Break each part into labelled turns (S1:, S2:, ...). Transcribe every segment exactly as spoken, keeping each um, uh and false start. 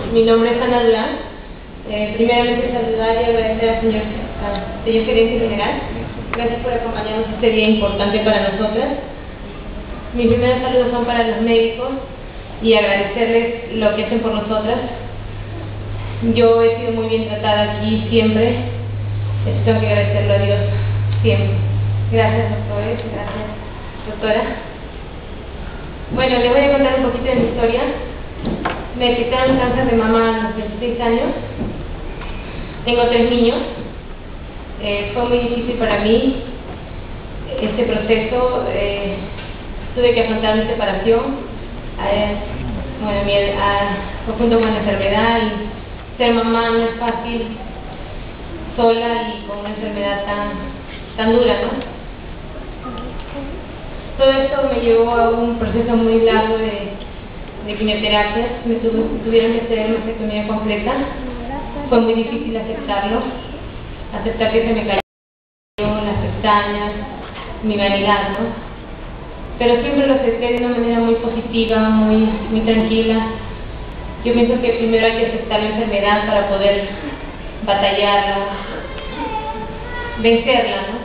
S1: Mi nombre es Ana Durán. Eh, primeramente saludar y agradecer al señor, al señor gerente general. Gracias por acompañarnos este día importante para nosotras. Mis primeros saludos son para los médicos y agradecerles lo que hacen por nosotras. Yo he sido muy bien tratada aquí siempre. Esto tengo que agradecerlo a Dios siempre. Gracias, doctores. Gracias, doctora. Bueno, les voy a contar un poquito de mi historia. Me detectaron cáncer de mama a los veintiséis años. Tengo tres niños. Eh, fue muy difícil para mí este proceso. Eh, tuve que afrontar mi separación. Eh, bueno, mi, a, junto con la enfermedad, y ser mamá no es fácil sola y con una enfermedad tan, tan dura, ¿no? Todo esto me llevó a un proceso muy largo de, de quimioterapia. Me tuve, tuvieron que hacer una mastectomía completa. Fue muy difícil aceptarlo, aceptar que se me cayeron las pestañas, mi vanidad, ¿no? Pero siempre lo acepté de una manera muy positiva, muy, muy tranquila. Yo pienso que primero hay que aceptar la enfermedad para poder batallarla, vencerla, ¿no?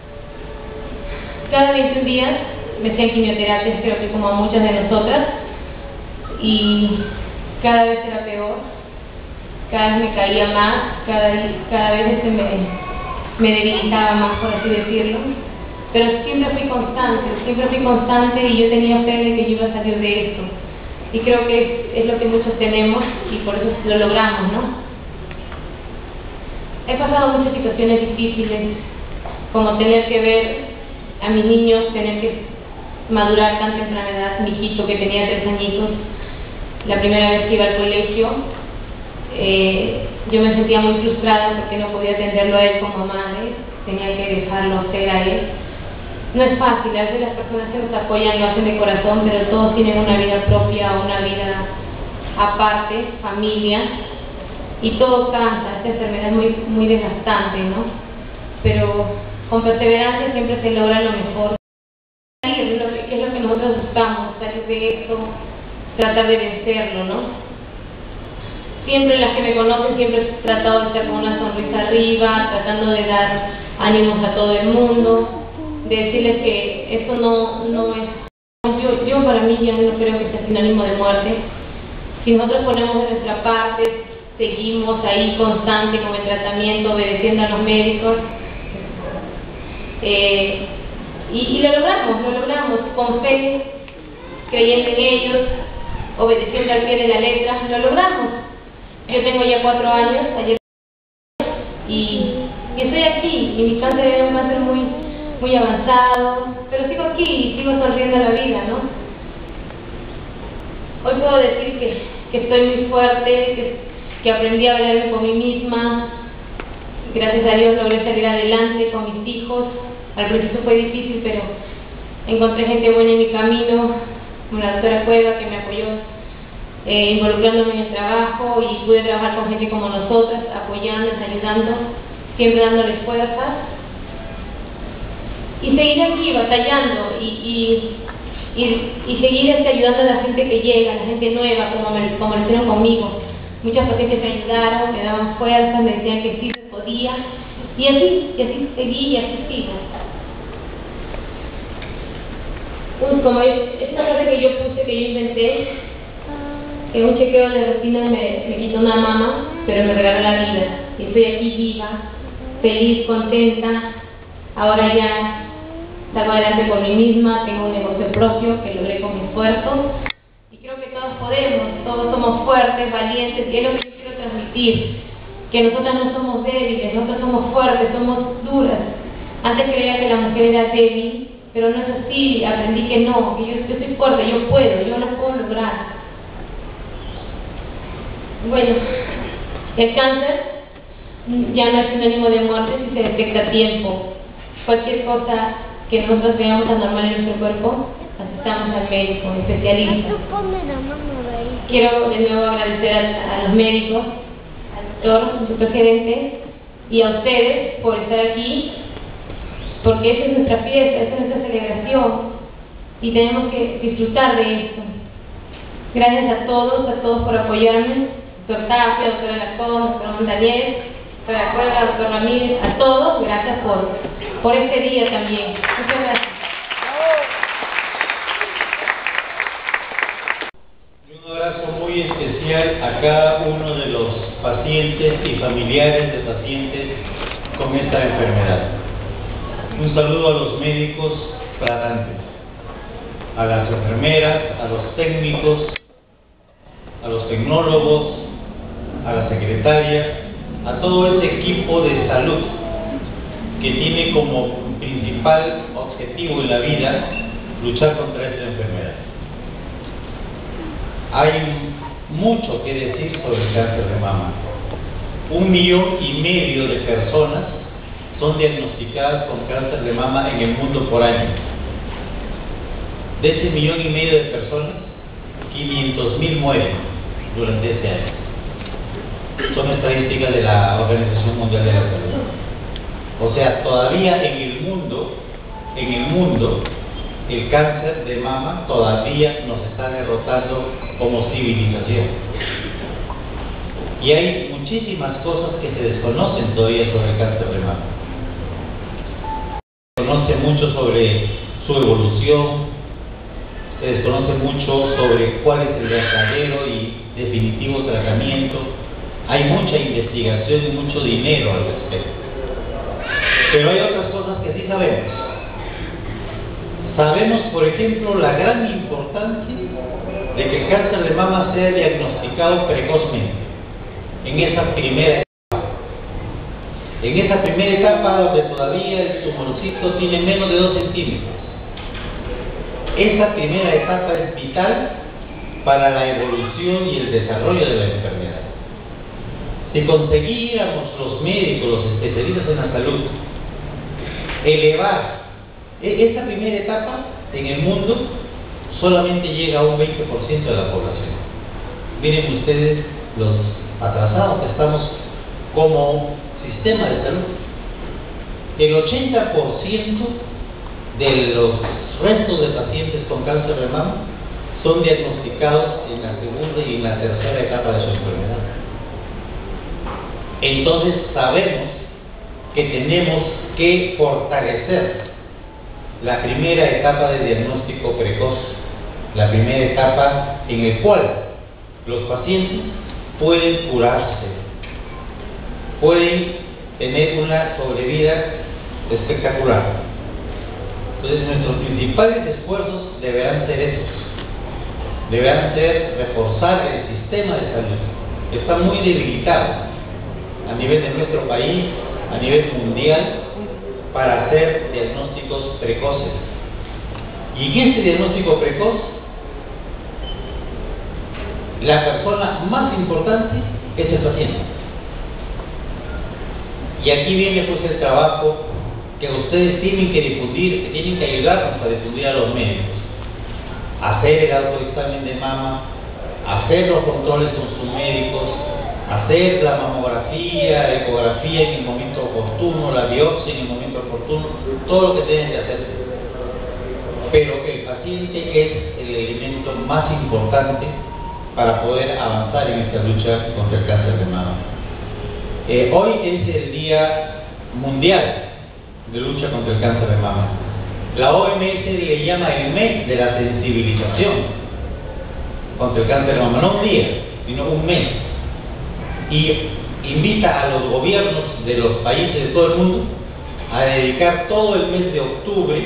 S1: Cada veintiún días me hacían quimioterapias, creo que como a muchas de nosotras, y cada vez era peor, cada vez me caía más, cada, cada vez se me, me debilitaba más, por así decirlo, pero siempre fui constante, siempre fui constante y yo tenía fe de que yo iba a salir de esto, y creo que es, es lo que muchos tenemos y por eso lo logramos, ¿no? He pasado muchas situaciones difíciles, como tener que ver a mis niños, tener que madurar tan temprana edad. Mi hijito que tenía tres añitos, la primera vez que iba al colegio, eh, yo me sentía muy frustrada porque no podía atenderlo a él como madre, tenía que dejarlo ser a él. No es fácil, a veces las personas que nos apoyan lo hacen de corazón, pero todos tienen una vida propia, una vida aparte, familia, y todo cansa. Esta enfermedad es muy, muy desgastante, ¿no? Pero con perseverancia siempre se logra lo mejor. Salir, que es lo que nosotros buscamos, salir de esto, tratar de vencerlo, ¿no? Siempre las que me conocen, siempre he tratado de estar con una sonrisa arriba, tratando de dar ánimos a todo el mundo, de decirles que esto no, no es... Yo, yo para mí ya no creo que sea sinónimo de muerte. Si nosotros ponemos de nuestra parte, seguimos ahí constante con el tratamiento, obedeciendo a los médicos, eh, y, y lo logramos, lo logramos con fe, creyendo en ellos, obedeciendo al pie de la letra, lo logramos. Yo tengo ya cuatro años, ayer, y, y estoy aquí, y mi cáncer es un cáncer muy, muy avanzado, pero sigo aquí y sigo sonriendo a la vida, ¿no? Hoy puedo decir que, que estoy muy fuerte, que, que aprendí a valerme por mí misma. Gracias a Dios logré salir adelante con mis hijos. Al principio fue difícil, pero encontré gente buena en mi camino, como la doctora Cueva, que me apoyó eh, involucrándome en el trabajo, y pude trabajar con gente como nosotras, apoyándoles, ayudando, siempre dándoles fuerzas. Y seguir aquí batallando y, y, y, y seguir este, ayudando a la gente que llega, a la gente nueva, como, me, como lo hicieron conmigo. Muchas pacientes me ayudaron, me daban fuerzas, me decían que sí se podía, y así, y así seguí y así sigo. Un, como esta frase que yo puse, que yo inventé, que un chequeo de rutina me, me quitó una mama, pero me regaló la vida. Y estoy aquí viva, feliz, contenta. Ahora ya salgo adelante por mí misma, tengo un negocio propio que logré con mi esfuerzo. Y creo que todos podemos, todos somos fuertes, valientes, y es lo que yo quiero transmitir. Que nosotras no somos débiles, nosotras somos fuertes, somos duras. Antes creía que la mujer era débil, pero no es así, aprendí que no, que yo, yo soy fuerte, yo puedo, yo lo puedo lograr. Bueno, el cáncer ya no es sinónimo de muerte si se detecta a tiempo. Cualquier cosa que nosotros veamos anormal en nuestro cuerpo, asistamos al médico, especialista. Quiero de nuevo agradecer a, a los médicos, al doctor, al supergerente, y a ustedes por estar aquí, porque esa es nuestra fiesta, esa es nuestra celebración, y tenemos que disfrutar de esto. Gracias a todos, a todos por apoyarme. doctor Tapia, doctora Lacón, doctor Daniel, doctora Cueva, doctor Ramírez, a todos, gracias por, por este día también. Muchas gracias.
S2: Un abrazo muy especial a cada uno de los pacientes y familiares de pacientes con esta enfermedad. Un saludo a los médicos tratantes, a las enfermeras, a los técnicos, a los tecnólogos, a la secretaria, a todo ese equipo de salud que tiene como principal objetivo en la vida luchar contra esta enfermedad. Hay mucho que decir sobre el cáncer de mama. Un millón y medio de personas son diagnosticadas con cáncer de mama en el mundo por año. De ese millón y medio de personas, quinientos mil mueren durante ese año. Son estadísticas de la Organización Mundial de la Salud. O sea, todavía en el mundo, en el mundo, el cáncer de mama todavía nos está derrotando como civilización. Y hay muchísimas cosas que se desconocen todavía sobre el cáncer de mama. Se desconoce mucho sobre su evolución, se desconoce mucho sobre cuál es el verdadero y definitivo tratamiento. Hay mucha investigación y mucho dinero al respecto. Pero hay otras cosas que sí sabemos. Sabemos, por ejemplo, la gran importancia de que el cáncer de mama sea diagnosticado precozmente, en esa primera etapa. En esa primera etapa donde todavía el tumorcito tiene menos de dos centímetros. Esa primera etapa es vital para la evolución y el desarrollo de la enfermedad. Si conseguiéramos los médicos, los especialistas en la salud, elevar esa primera etapa en el mundo, solamente llega a un veinte por ciento de la población. Miren ustedes los atrasados que estamos como sistema de salud. El ochenta por ciento de los restos de pacientes con cáncer de mama son diagnosticados en la segunda y en la tercera etapa de su enfermedad. Entonces sabemos que tenemos que fortalecer la primera etapa de diagnóstico precoz, la primera etapa en la cual los pacientes pueden curarse, pueden tener una sobrevida espectacular. Entonces nuestros principales esfuerzos deberán ser estos, deberán ser reforzar el sistema de salud, que está muy debilitado a nivel de nuestro país, a nivel mundial, para hacer diagnósticos precoces. Y en ese diagnóstico precoz, la persona más importante es el paciente. Y aquí viene pues el trabajo que ustedes tienen que difundir, que tienen que ayudarnos a difundir a los médicos. Hacer el autoexamen de mama, hacer los controles con sus médicos, hacer la mamografía, la ecografía en el momento oportuno, la biopsia en el momento oportuno, todo lo que tienen que hacer. Pero el paciente es el elemento más importante para poder avanzar en esta lucha contra el cáncer de mama. Eh, hoy es el Día Mundial de Lucha contra el Cáncer de Mama. La O M S le llama el mes de la sensibilización contra el cáncer de mama, no un día, sino un mes. Y invita a los gobiernos de los países de todo el mundo a dedicar todo el mes de octubre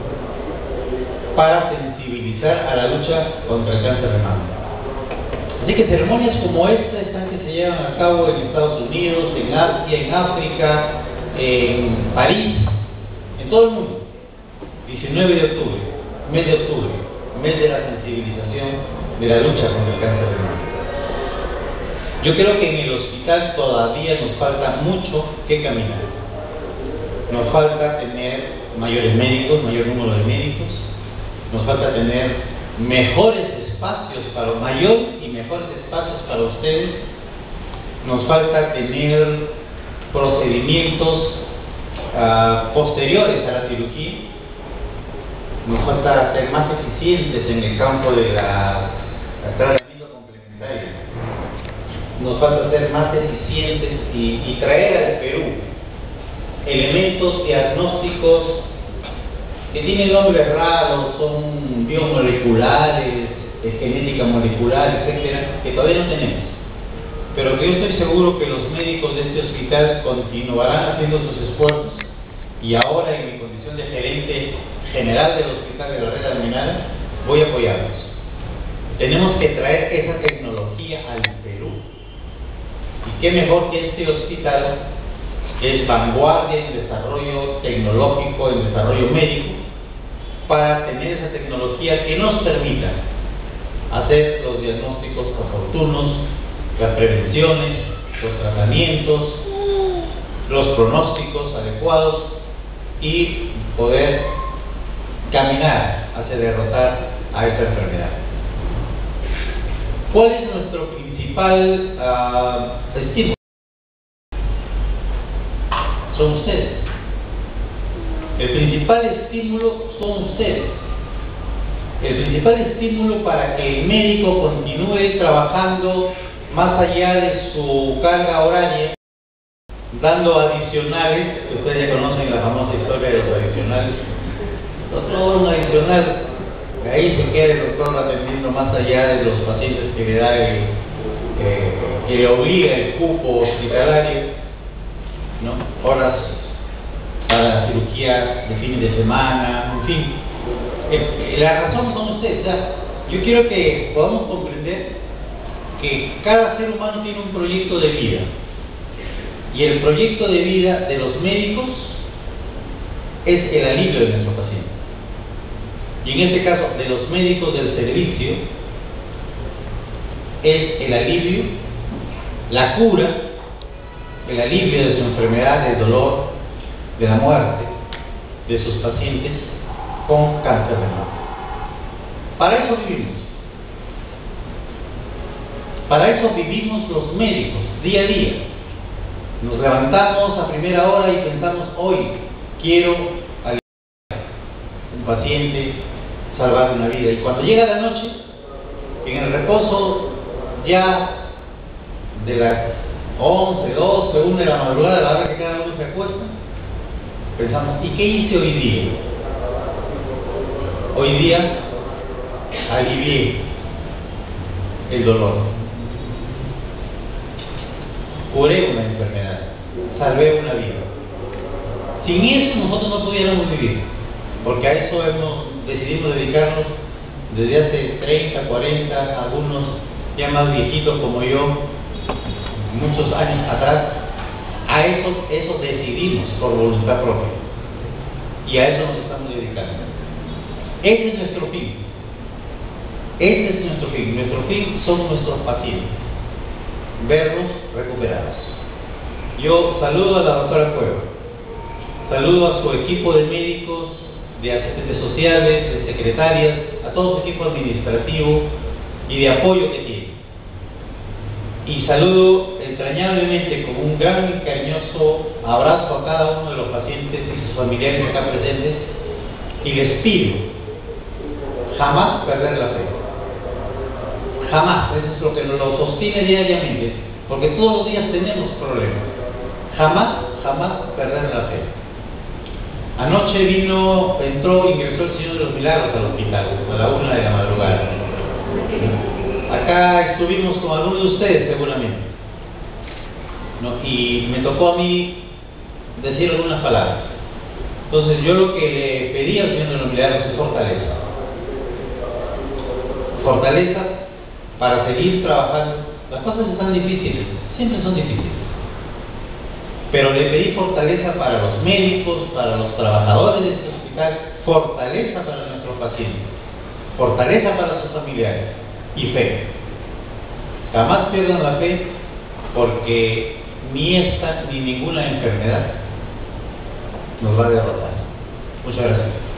S2: para sensibilizar a la lucha contra el cáncer de mama. Así que ceremonias como esta están que se llevan a cabo en Estados Unidos, en Asia, en África, en París, en todo el mundo. diecinueve de octubre, mes de octubre, mes de la sensibilización de la lucha contra el cáncer de mama. Yo creo que en el hospital todavía nos falta mucho que caminar. Nos falta tener mayores médicos, mayor número de médicos, nos falta tener mejores espacios para mayor y mejores espacios para ustedes, nos falta tener procedimientos uh, posteriores a la cirugía, nos falta ser más eficientes en el campo de la tratamiento complementario. nos falta ser más eficientes y, y traer al Perú elementos diagnósticos que tienen nombres raros, son biomoleculares, de genética molecular, etcétera, que todavía no tenemos, pero que yo estoy seguro que los médicos de este hospital continuarán haciendo sus esfuerzos, y ahora en mi condición de gerente general del Hospital de la Red Almenara voy a apoyarlos. Tenemos que traer esa tecnología al Perú, y qué mejor que este hospital, que es vanguardia en desarrollo tecnológico, en desarrollo médico, para tener esa tecnología que nos permita hacer los diagnósticos oportunos, las prevenciones, los tratamientos, los pronósticos adecuados y poder caminar hacia derrotar a esta enfermedad. ¿Cuál es nuestro principal uh, estímulo? Son ustedes. El principal estímulo son ustedes. El principal estímulo para que el médico continúe trabajando más allá de su carga horaria, dando adicionales, que ustedes ya conocen la famosa historia de los adicionales. Otro un adicional, ahí se queda el doctor atendiendo más allá de los pacientes que le da el, eh, que le obliga el cupo hospitalario, ¿no? Horas para la cirugía de fines de semana, en fin. Eh, la razón son ustedes. O sea, yo quiero que podamos comprender que cada ser humano tiene un proyecto de vida, y el proyecto de vida de los médicos es el alivio de nuestro paciente, y en este caso de los médicos del servicio es el alivio, la cura, el alivio de su enfermedad, del dolor, de la muerte de sus pacientes con cáncer de mama. Para eso vivimos. Para eso vivimos los médicos, día a día. Nos levantamos a primera hora y pensamos, hoy quiero aliviar un paciente, salvar una vida. Y cuando llega la noche, en el reposo ya de las once, doce, una de la madrugada, a la hora que cada uno se acuesta, pensamos, ¿y qué hice hoy día? Hoy día alivié el dolor, curé una enfermedad, salvé una vida. Sin eso nosotros no pudiéramos vivir, porque a eso hemos decidido dedicarnos desde hace treinta, cuarenta, algunos ya más viejitos como yo, muchos años atrás. A eso, eso decidimos por voluntad propia, y a eso nos estamos dedicando. Ese es nuestro fin. Ese es nuestro fin. Nuestro fin son nuestros pacientes, verlos recuperados. Yo saludo a la doctora Cueva, saludo a su equipo de médicos, de asistentes sociales, de secretarias, a todo su equipo administrativo y de apoyo que tiene. Y saludo entrañablemente con un gran y cariñoso abrazo a cada uno de los pacientes y sus familiares acá presentes, y les pido jamás perder la fe. Jamás. Eso es lo que nos lo sostiene diariamente, porque todos los días tenemos problemas. Jamás, jamás perder la fe. Anoche vino, entró, ingresó el Señor de los Milagros al hospital a la una de la madrugada. Acá estuvimos con algunos de ustedes seguramente, ¿no? Y me tocó a mí decir algunas palabras. Entonces yo lo que le pedí al Señor de los Milagros es fortaleza. Fortaleza para seguir trabajando. Las cosas están difíciles, siempre son difíciles. Pero le pedí fortaleza para los médicos, para los trabajadores de este hospital, fortaleza para nuestros pacientes, fortaleza para sus familiares y fe. Jamás pierdan la fe, porque ni esta ni ninguna enfermedad nos va a derrotar. Muchas gracias.